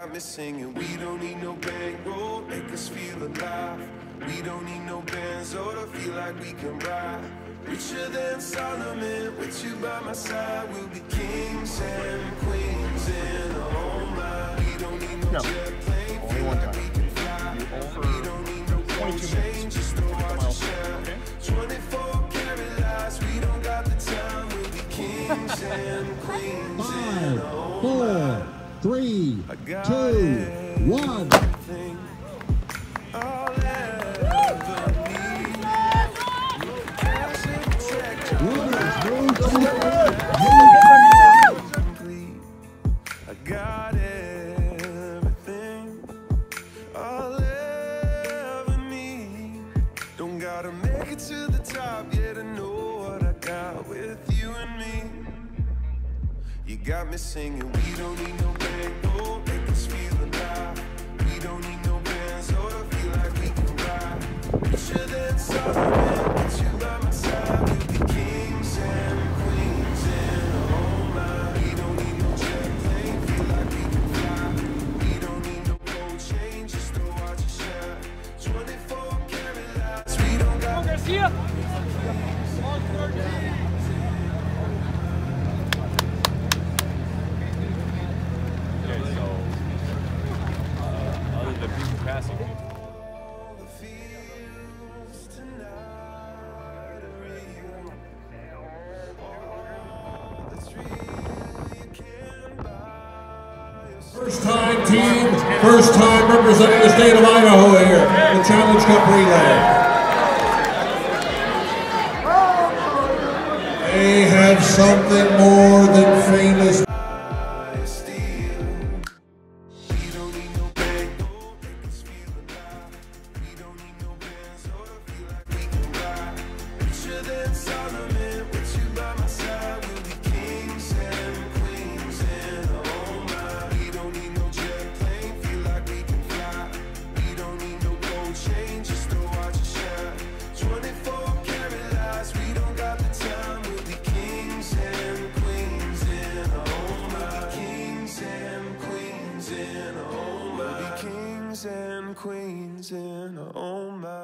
I'm singing, we don't need no bankroll, make us feel alive. We don't need no bands or to feel like we can ride. Richer than Solomon, with you by my side, we'll be kings and queens in our own mind. We don't need no jet plane, feel like we can fly. We don't need no gold chain, just to watch it shine. 24 karat lights, we don't got the time. We'll be kings and queens in our own mind. 3, 2, 1. I got everything I'll ever need. Don't gotta make it to the top yet to know what I got with you and me. You got me singing, we don't need no bankroll, make us feel alive. We don't need no bands or to feel like we can ride. Richer than Solomon, with you by my side, we'll be kings and queens in our own mind. We don't need no jet plane, feel like we can fly. We don't need no gold chain, just to watch it shine. 24 karat lights, we don't got Garcia. Passing. First time team, first time representing the state of Idaho here, the Challenge Cup Relay. They have something more than famous. And queens in our own mind.